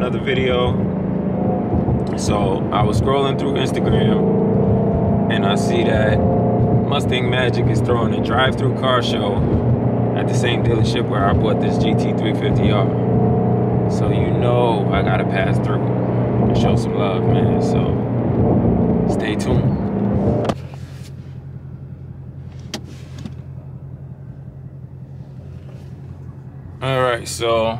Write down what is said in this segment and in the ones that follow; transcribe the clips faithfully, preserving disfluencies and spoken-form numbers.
another video. So I was scrolling through Instagram and I see that Mustang Magic is throwing a drive-through car show at the same dealership where I bought this G T three fifty R. So you know I gotta pass through and show some love, man. So stay tuned. All right, so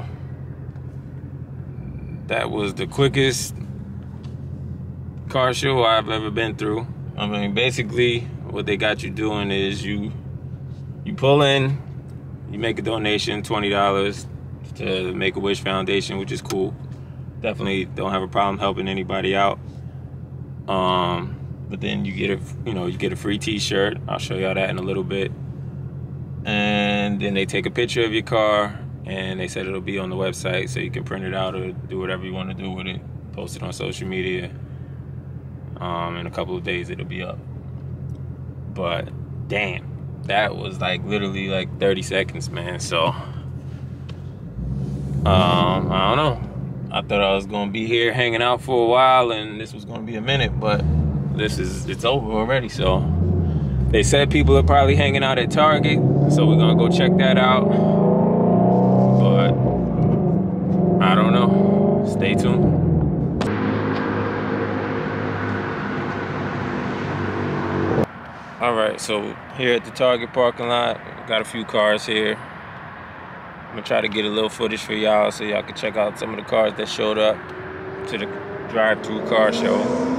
that was the quickest car show I've ever been through. I mean, basically what they got you doing is you you pull in, you make a donation, twenty dollars to Make-A-Wish Foundation, which is cool. Definitely don't have a problem helping anybody out. Um, but then you get a, you know, you get a free t-shirt. I'll show y'all that in a little bit. And then they take a picture of your car and they said it'll be on the website so you can print it out or do whatever you want to do with it. Post it on social media. Um, in a couple of days it'll be up. But damn, that was like literally like thirty seconds, man. So um, I don't know. I thought I was gonna be here hanging out for a while and this was gonna be a minute, but this is it's over already. So they said people are probably hanging out at Target, so we're gonna go check that out. But I don't know. Stay tuned. All right, so here at the Target parking lot, got a few cars here. I'm gonna try to get a little footage for y'all so y'all can check out some of the cars that showed up to the drive-through car show.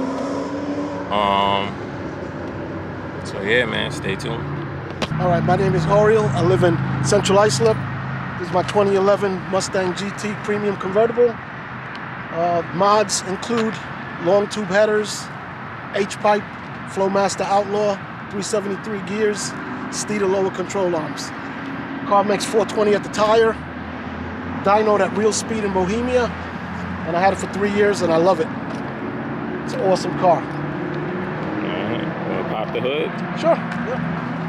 Um, so yeah, man, stay tuned. All right, my name is Oriel. I live in Central Islip. This is my twenty eleven Mustang G T Premium Convertible. Uh, mods include long tube headers, H-pipe, Flowmaster Outlaw, three seventy-three gears, Steeder lower control arms. Car makes four twenty at the tire. Dynoed at Real Speed in Bohemia, and I had it for three years and I love it. It's an awesome car. Alright, wanna pop the hood? Sure, yeah.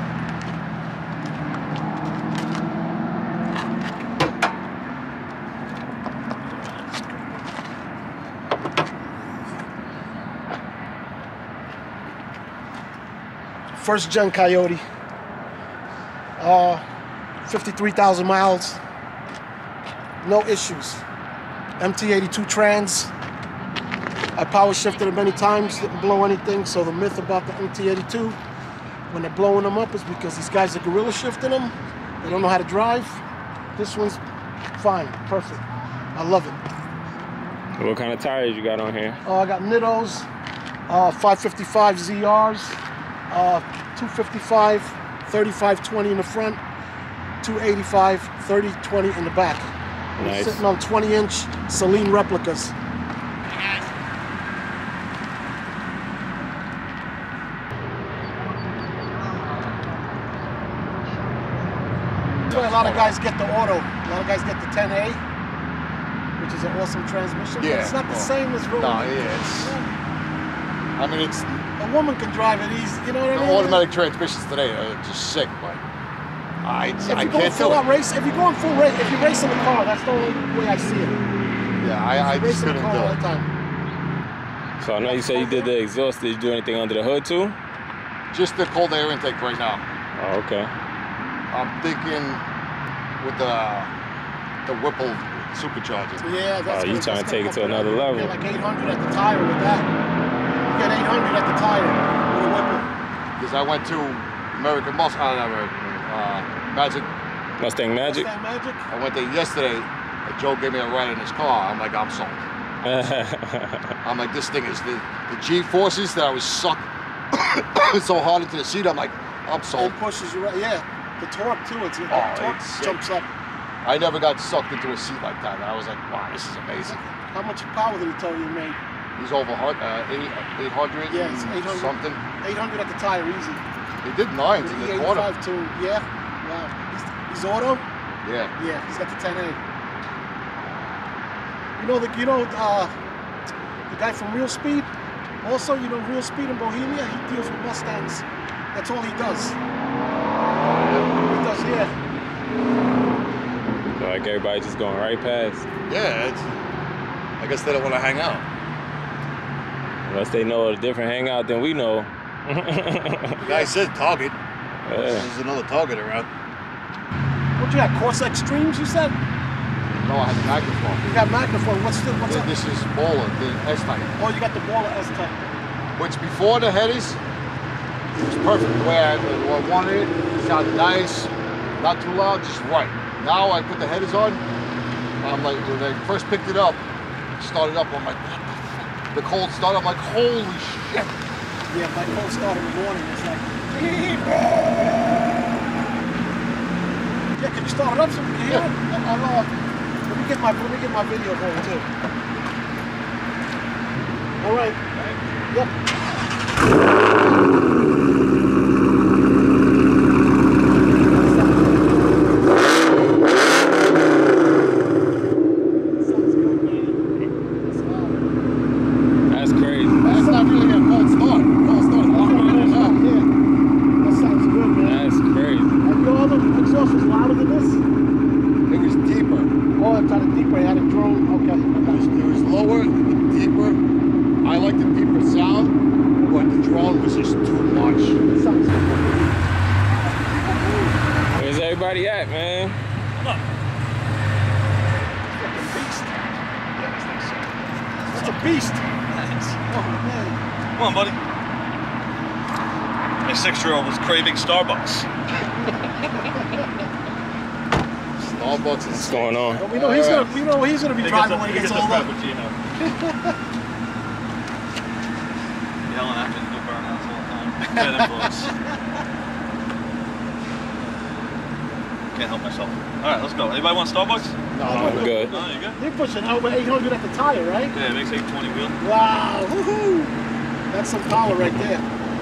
First gen Coyote, uh, fifty-three thousand miles, no issues. M T eighty-two trans, I power shifted it many times, didn't blow anything, so the myth about the M T eighty-two, when they're blowing them up is because these guys are gorilla shifting them, they don't know how to drive. This one's fine, perfect, I love it. What kind of tires you got on here? Uh, I got Nittos, uh, five fifty-five Z Rs, Uh, two fifty-five, thirty-five twenty in the front, two eighty-five, thirty twenty in the back. Nice. Sitting on twenty inch Saleen replicas. That's why a lot of guys get the auto. A lot of guys get the ten A, which is an awesome transmission. Yeah. But it's not the same as rolling. No, yeah, it's, I mean, it's, a woman can drive it easy, you know what I the mean? automatic transmissions today are just sick, but I, If I you go can't full do out it. race, if you go in full race, if you're racing a car, that's the only way I see it. Yeah, I, I just Racing a couldn't car all the do it. time. So I know you said you did the exhaust. Did you do anything under the hood too? Just the cold air intake right now. Oh, okay. I'm thinking with the the Whipple supercharger. Yeah, that's Oh, you gonna- trying that's to take gonna it to pump another up. level. Yeah, like eight hundred at the tire with that. You get eight hundred at the tire with a Whipple. Because I went to American Muscle, uh, not American, uh, Magic. Mustang Magic? Mustang Magic? I went there yesterday, and Joe gave me a ride in his car. I'm like, I'm sold. I'm like, this thing is the, the G-forces that I was sucked so hard into the seat. I'm like, I'm sold. It pushes you right, yeah. The torque too, it's, the Oh, torque it's jumps up. I never got sucked into a seat like that. And I was like, wow, this is amazing. How much power did he tell you you made? He's over uh, eight hundred Yeah, it's eight hundred. something. eight hundred at the tire, easy. He did nines in With the E auto. eighty-five too, yeah. Wow. He's, he's auto? Yeah. Yeah, he's got the ten A. You know the you know uh, the guy from Real Speed? Also, you know Real Speed in Bohemia, he deals with Mustangs. That's all he does. He does, yeah. So like everybody just going right past. Yeah, it's, I guess they don't want to hang out. Unless they know a different hangout than we know. The guy said Target. Yeah. There's another Target around. What you got? Course Extremes, you said? No, I have a microphone. You got microphone. What's the what's This, that? this is Baller, the S-Type. Oh, you got the Baller S-Type. Which before the headies, it was perfect. The way I, the way I wanted it, it sounded nice, not too loud, just right. Now I put the headers on, I'm like, when I first picked it up, started up, I'm like, what the fuck? The cold start, I'm like, holy shit. Yeah, my cold start in the morning. It's like, yeah, can you start it up so we can hear Yeah. it? I'll, I'll, uh, let me get my let me get my video going too. All right. Yep. Sounds good, man. That's loud. That's crazy. That's not really a cold start. Cold start. Yeah, that sounds good, man. That's crazy. And your other exhaust was louder than this? It was deeper. Oh, it's had a deeper. It had a drone. Okay. It was, it was lower, deeper. I like the deeper sound, but the drone was just too much. That sounds good. Where's everybody at, man? Fucking beast. Yeah, that's nice. That's a beast. Thanks. Oh, man. Come on, buddy. My six-year-old was craving Starbucks. Starbucks is What's going on? But we know he's gonna. We know he's gonna be He driving gets a- when he he gets gets a older. Frappuccino. Yelling at me to go burn house all the time. Bad influence. Can't help myself. All right, let's go. Anybody want Starbucks? No, I'm good. No, you good? You're pushing over eight hundred at the tire, right? Yeah, it makes eight twenty wheel. Wow. Woohoo! That's some power right there.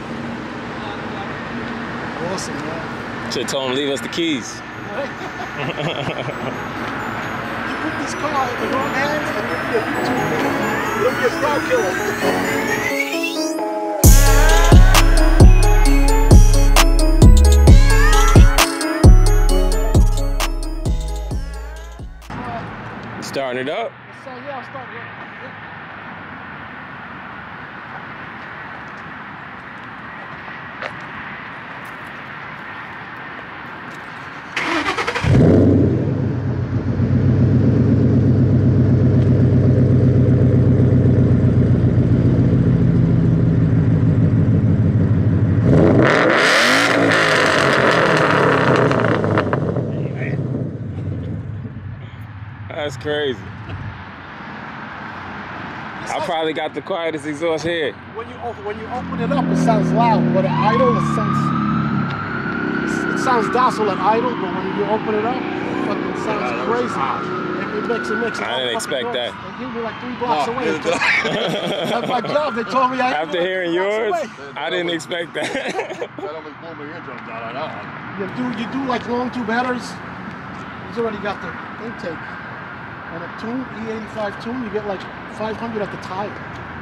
Awesome, man. Should told him leave us the keys. You put this car in the wrong hands, and it'll be a crowd killer. Starting it up. So yeah, I'll start. Yeah. That's crazy. I probably got the quietest exhaust here. When you open, when you open it up, it sounds loud, but at idle, it sounds it sounds docile at idle. But when you open it up, it fucking sounds Yeah, that was crazy. hot. It, it makes it makes. I didn't expect that. They give me like three blocks No, away. neither did I. That's my job. They told me I had to After be like hearing three blocks yours, away. I didn't expect that. That almost blew my eardrums out on that one. You do you do like long tube headers. He's already got the intake. On a tune, E eighty-five tune, you get like five hundred at the tire.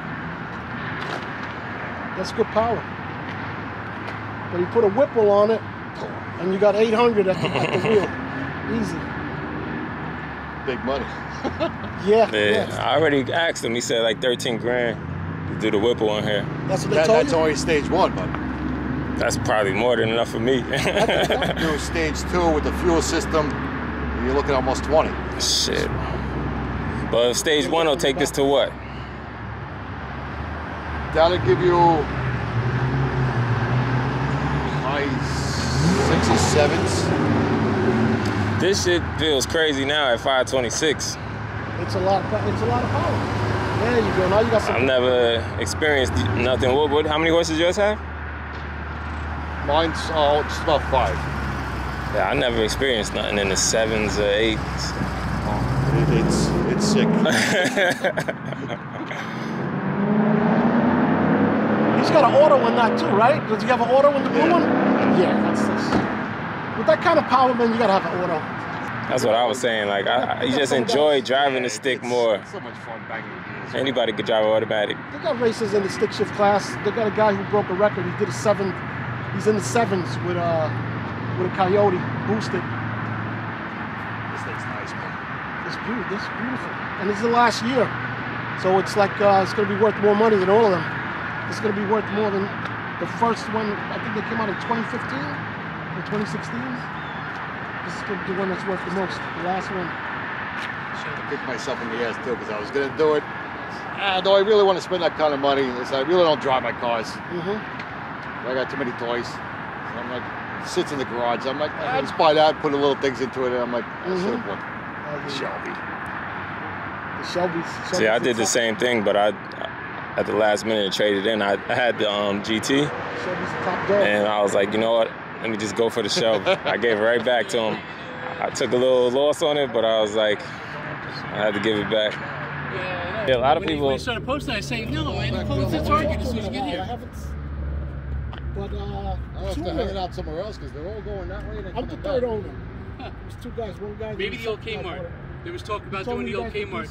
That's good power. But you put a Whipple on it, and you got eight hundred at the, at the wheel. Easy. Big money. Yeah, Yeah, yeah. I already asked him. He said like thirteen grand to do the Whipple on here. That's what they That, told that's you? only stage one, but That's probably more than enough for me. do stage two with the fuel system, you're looking at almost twenty. Shit. But if stage one will take this to what? That'll give you high sixes, sevens. This shit feels crazy now at five twenty-six. It's a lot of it's a lot of power. There you go. Now you got some. I've never experienced nothing. What, what, how many horses yours have? Mine's oh, just about five. Yeah, I never experienced nothing in the sevens or eights. It, it's it's sick. He's got an auto in that too, right? Does he have an auto in the blue one? Yeah, that's this. With that kind of power, man, you gotta have an auto. That's what I was saying. Like, I, I you just enjoy driving the stick It's- more. It's so much fun banging gears. Anybody could drive an automatic. They got racers in the stick shift class. They got a guy who broke a record. He did a seven. He's in the sevens with a with a Coyote boosted. This thing's nice, man. It's beautiful. This is beautiful. And this is the last year. So it's like uh, it's going to be worth more money than all of them. It's going to be worth more than the first one. I think they came out in twenty fifteen or twenty sixteen. This is the one that's worth the most, the last one. I kicked myself in the ass too because I was going to do it. Ah, do I really want to spend that kind of money? Listen, I really don't drive my cars. Mm-hmm. I got too many toys. So I'm like, it sits in the garage. I'm like, ah, let's buy that, put a little things into it. And I'm like, I Mm-hmm. should have bought the Shelby. The Shelby's. Shelby's See, I did the same thing, but I, at the last minute, traded in. I, I had the um, G T, Shelby's the top dog. and I was like, you know what? Let me just go for the Shelby. I gave it right back to him. I took a little loss on it, but I was like, I had to give it back. Yeah, Yeah, a lot of when people. When you started posting, I say, no, man, pull to Target as soon as you get I here. haven't. But uh, I'll have two to of hang it them. out somewhere else because they're all going that way. I'm the third owner. There's two guys. One guy. Maybe the old Kmart. There was talk about doing the old Kmart.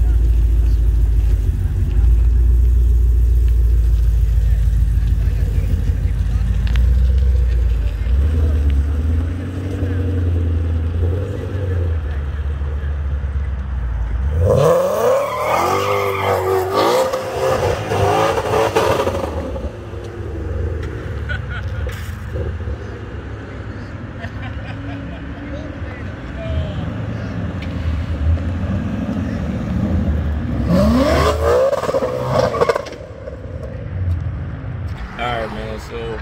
Alright, man, so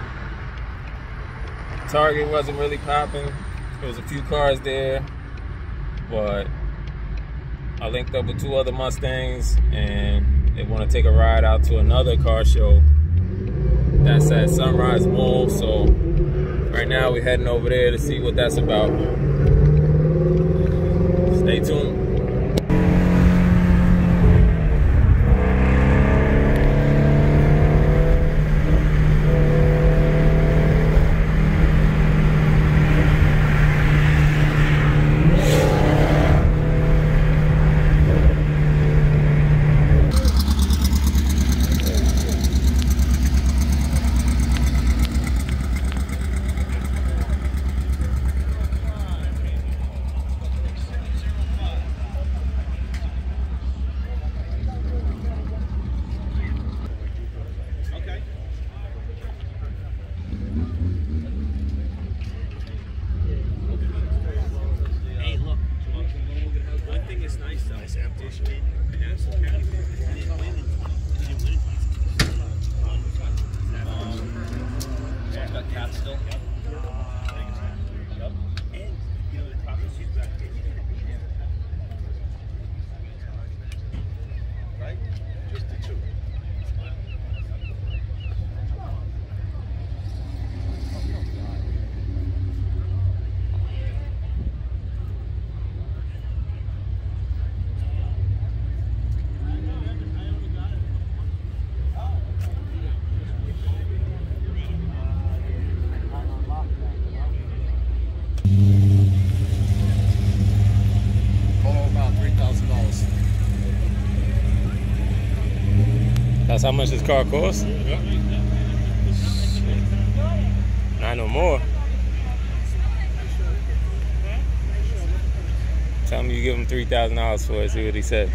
Target wasn't really popping. There was a few cars there, but I linked up with two other Mustangs and they want to take a ride out to another car show that's at Sunrise Mall. So right now we're heading over there to see what that's about. Stay tuned. That's how much this car costs? Yeah. Not no more. Tell him you give him three thousand dollars for it, see what he said.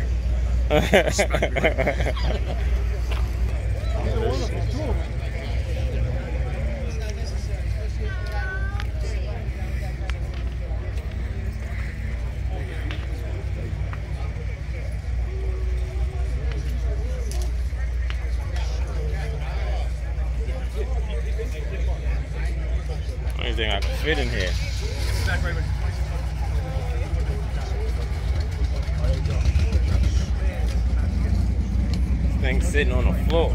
Only thing I can fit in here. This thing's sitting on the floor.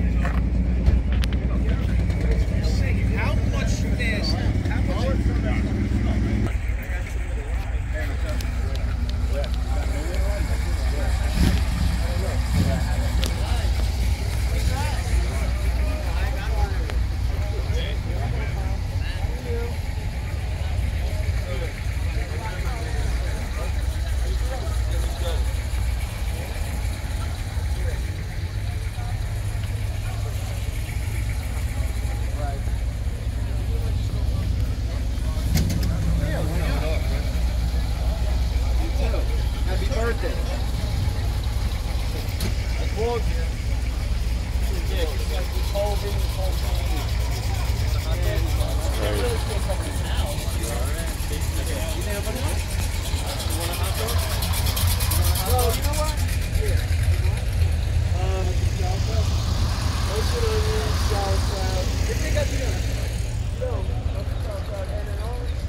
How much this? How much? long? Yeah, it's like this whole thing, this whole thing. It really feels like this house. You think about it? You want a hot dog? No, you know what? Here. Uh, sauerkraut. Roasted onions, sauerkraut. What they got here? No, sauerkraut and an orange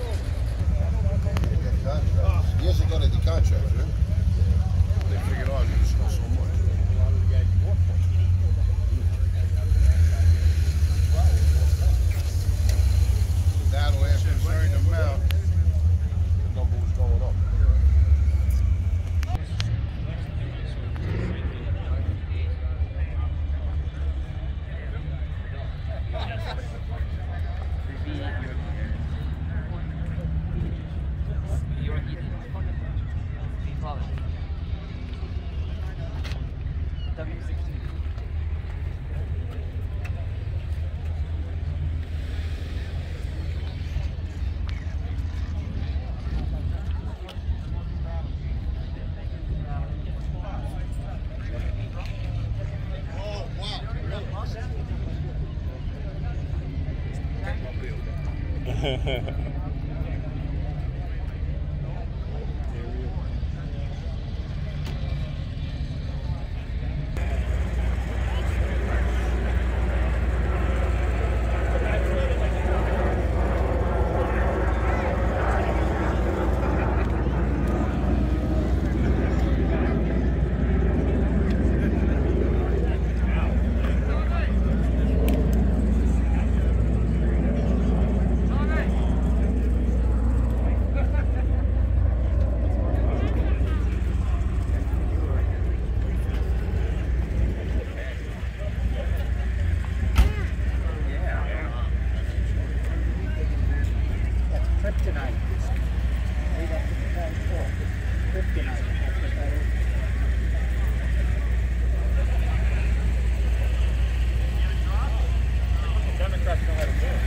sauce. Years ago they did contracts, right? They figured out you smell so much. That way, after sharing them out, the number was going up. Kryptonite. Kryptonite. That's what that is. Democrats know how to do it.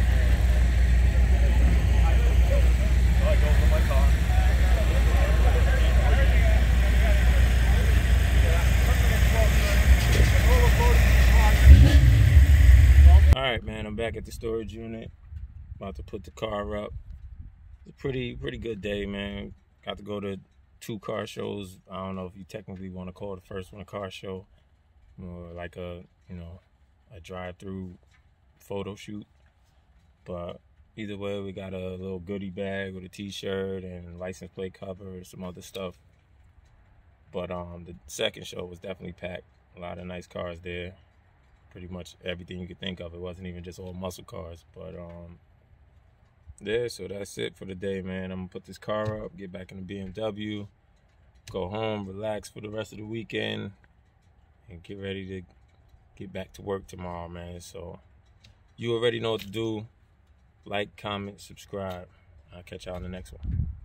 So I go for my car. All right, man, I'm back at the storage unit. About to put the car up. It's a pretty, pretty good day, man. Got to go to two car shows. I don't know if you technically want to call the first one a car show, or like a, you know, a drive-through photo shoot. But either way, we got a little goodie bag with a t-shirt and license plate cover and some other stuff. But um, the second show was definitely packed. A lot of nice cars there. Pretty much everything you could think of. It wasn't even just all muscle cars, but um, yeah, so that's it for the day, man. I'm gonna put this car up, get back in the B M W, go home, relax for the rest of the weekend, and get ready to get back to work tomorrow, man. So you already know what to do. Like, comment, subscribe. I'll catch y'all in the next one.